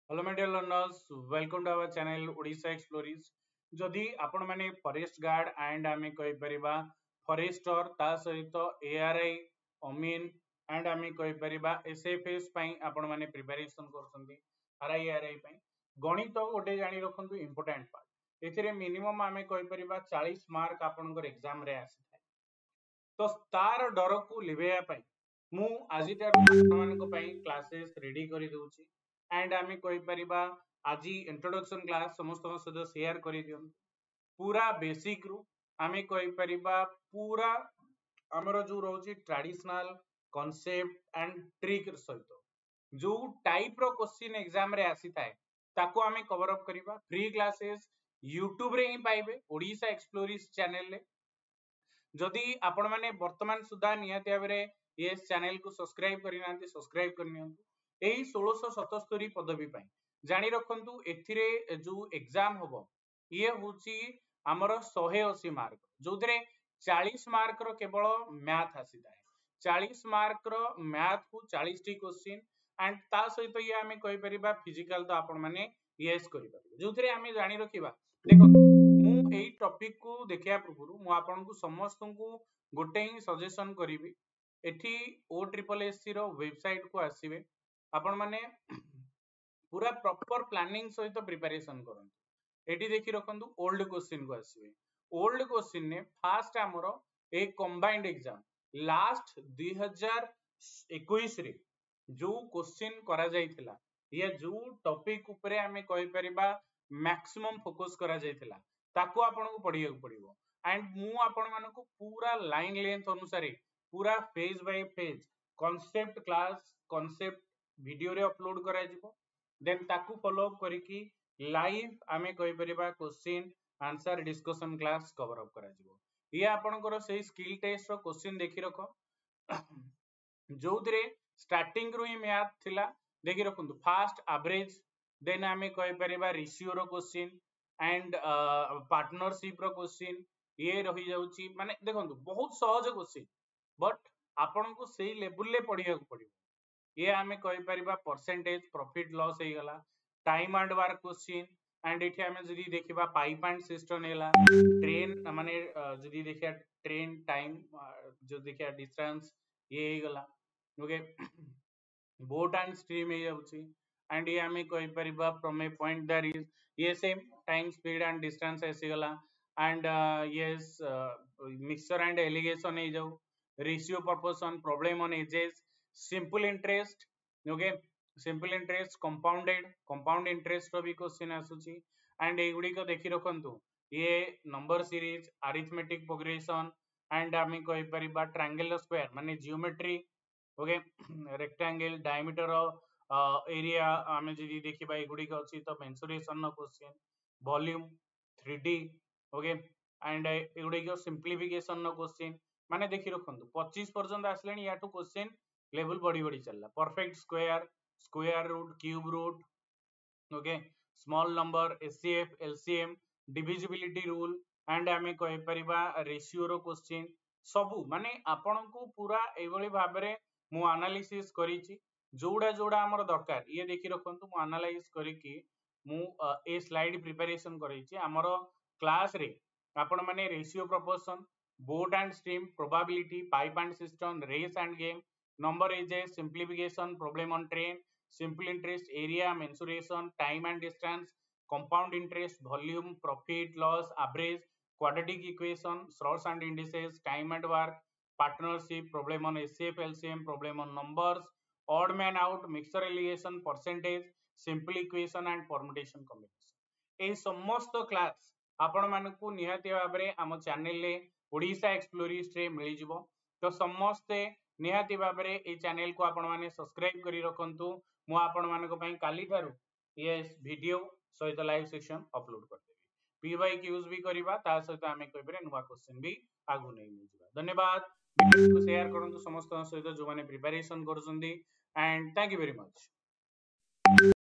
Hello my dear learners, welcome to our channel Odisha explorers. जदि आपण माने फॉरेस्ट गार्ड एंड आमे कहि परिबा फॉरेस्टर ता सहित एआरआई अमीन एंड आमे कहि परिबा एसएफएस पई आपण माने प्रिपरेशन करछंती आरआई एआरआई पई गणित गोटे जानि रखंतु इंपोर्टेंट पार्ट एथिरे मिनिमम आमे कहि परिबा 40 मार्क आपनकर एग्जाम रे आसी थाए। तो तार डर को लिभेया पई मु आजिटार आपनको पई क्लासेस रेडी करि दउची एंड आमे कहि परिबा आज इंट्रोडक्शन क्लास समस्त सहित शेयर करि दियौ पूरा बेसिक रु आमे कहि परिबा पूरा हमर जो रहउची ट्रेडिशनल कांसेप्ट एंड ट्रिक सहित जो टाइप रो क्वेश्चन एग्जाम रे आसी थाए ताको आमे कवर अप करिबा। फ्री क्लासेस यूट्यूब रे ही पाइबे ओडिशा एक्सप्लोरीज चैनल रे। जदि आपण माने वर्तमान सुधा नियति भाबरे ये चैनल को सब्सक्राइब करि नांती सब्सक्राइब कर नियंतु। एही 1677 पदवी पई जानि रखंतु एथिरे जो एग्जाम होबो ये होची हमर 180 मार्क जोथरे 40 मार्क रो केवल मैथ आसी थाए। 40 मार्क रो मैथ को 40 टी क्वेश्चन एंड ता सहित ये आमे कहि परिबा फिजिकल तो आपण माने यस करि परिबे जोथरे आमे जानि रखिबा। देखो मु एई टॉपिक को देखिया पूर्व मु आपन को समस्त को गोटे ही सजेशन करिवि एठी ओ ट्रिपल एससी रो वेबसाइट को आसीबे आपण माने पूरा प्रॉपर प्लानिंग सहित प्रिपरेशन करन। एठी देखि रखंतु ओल्ड क्वेश्चन को आसीबे। ओल्ड क्वेश्चन ने फास्ट हमरो एक कंबाइंड एग्जाम लास्ट 2021 रे जो क्वेश्चन करा जाइथिला ये जो टॉपिक ऊपरे हमें कहि परिबा मैक्सिमम फोकस करा जाइथिला ताको आपन को पढिया पड़िबो एंड मु आपन मानको को पूरा लाइन लेंथ अनुसार पूरा phase by phase concept class concept video रे अपलोड करा जिवो देन ताकू फॉलो अप करिकी लाइव आमे कहि परिबा question answer discussion class cover up करा जिवो। ये आपनकर सही स्किल टेस्ट रो क्वेश्चन देखि रखो जोदरे स्टार्टिंग रो ही मैथ थिला देखि रखंतु फास्ट एवरेज देन आमे कहि परिबा रेशियो रो क्वेश्चन एंड पार्टनरशिप रो क्वेश्चन ये रही जाउची माने देखंतु बहुत सहज क्वेश्चन बट आपन को सही लेवल ले पढिया को पड़िबो। ये आमे कहि परिबा परसेंटेज प्रॉफिट लॉस हे गला time and work question and एठी आमे जदी देखिबा पाइप एंड सिस्टम हेला ट्रेन माने जदी देखिया ट्रेन टाइम जो देखिया डिस्टेंस ये हे गला ओके बोट एंड स्ट्रीम हे जाउची एंड ये आमे कहि परिबा from A point there is ये same time speed and distance ऐसे गला and yes mixture and alligation हे जाउ ratio proportion problem on ages simple interest okay simple interest compound interest रो भी क्वेश्चन आसुची एंड एगुडी को देखि रखंतु ये number series arithmetic progression and आमे कहि परिबा ट्रायंगल स्क्वायर माने geometry okay rectangle diameter area आमे जदी देखिबा एगुडी को अछि तो मेंसुरेशन नो question volume 3D okay and एगुडी को सिंपलीफिकेशन नो क्वेश्चन माने देखि रखंतु 25 पर्यंत आसलेनी याटू क्वेश्चन लेवल बढ़ी बढ़ी चलला perfect square square root cube root okay small number HCF LCM divisibility rule and आमे कहि परिबा रेशियो रो क्वेश्चन सबु माने आपन को पूरा एवली भाबरे मु एनालिसिस करिछि जोडा जोडा हमर दरकार ये देखि रखंतु मु एनालाइज करिकि मु ए स्लाइड प्रिपरेशन करिछि हमर क्लास रे आपण माने ratio proportion boat and stream probability pipe and cistern race and game number ages simplification problem on train simple interest area mensuration time and distance compound interest volume profit loss average quadratic equation surds and indices time and work partnership problem on HCF LCM problem on numbers odd man out mixture alligation percentage simple equation and permutation combination ए समस्त class आपण मानकू निहाती भाबरे हम channel ले ओडिशा एक्सप्लोरीज रे मिली जिवो। तो समस्ते निहाती भाबरे ए चैनल को आपण माने सब्सक्राइब करी रखंतु मु आपण मानको पई काली थारु ये वीडियो सहित लाइव सेशन अपलोड कर देबी पी बाय क्यूज भी करबा ता सहित हमें कहबरे नुवा क्वेश्चन भी आगु नै मिलजिबा। धन्यवाद वीडियो को शेयर करंतु समस्त सहित जो माने प्रिपरेशन करछंदी and thank you very much.